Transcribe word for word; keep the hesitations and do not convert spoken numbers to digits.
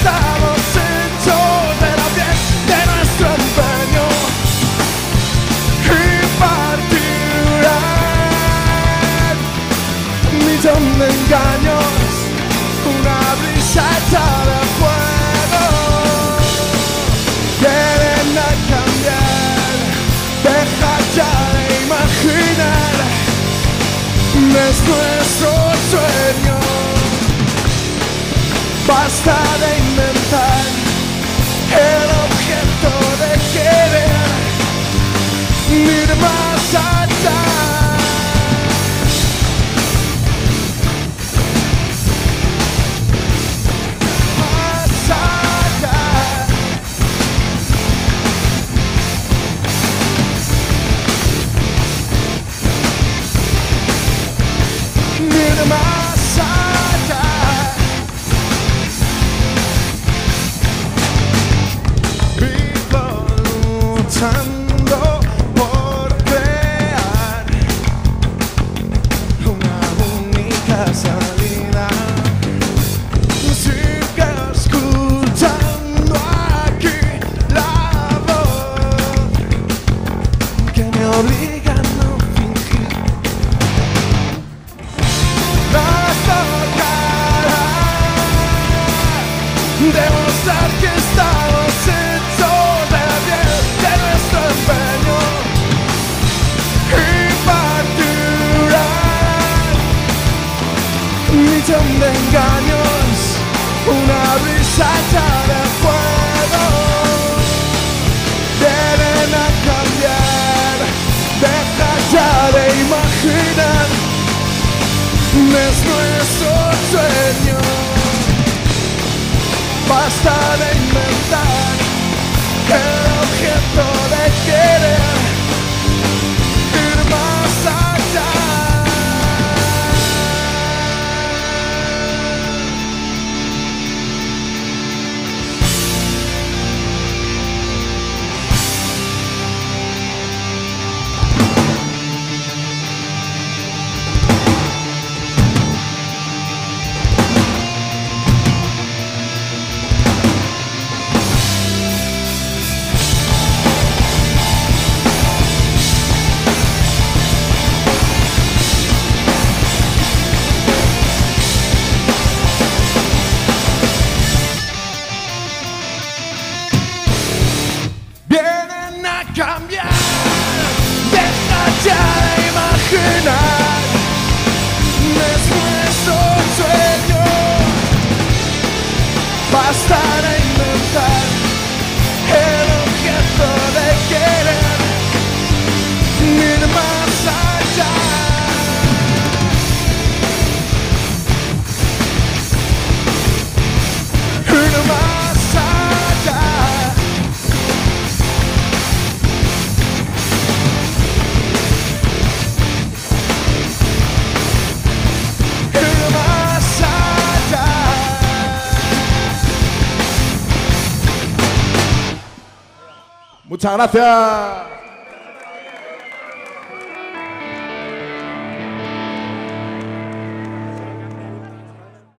estamos hechos de la piel de nuestro empeño y partirán un millón de engaños, una brisa hecha de fuego. Quieren a cambiar, deja ya de imaginar, es nuestro sueño. Basta de inventar el objeto de querer ir más allá. Más allá. Ir más allá. Luchando por crear una única salida. Sigue escuchando aquí la voz que me obliga a no fingir. Nos tocará demostrar que estamos hechos de la piel de nuestro empeño y partirán un millón de engaños, una brisa hecha de fuego. Vienen a cambiar, deja ya de imaginar, es nuestro sueño. Basta de inventar el objeto de querer ir más allá. Vienen a cambiar, deja ya de imaginar, es nuestro sueño. Basta de inventar el objeto de querer ir más allá. Ir más allá. Muchas gracias.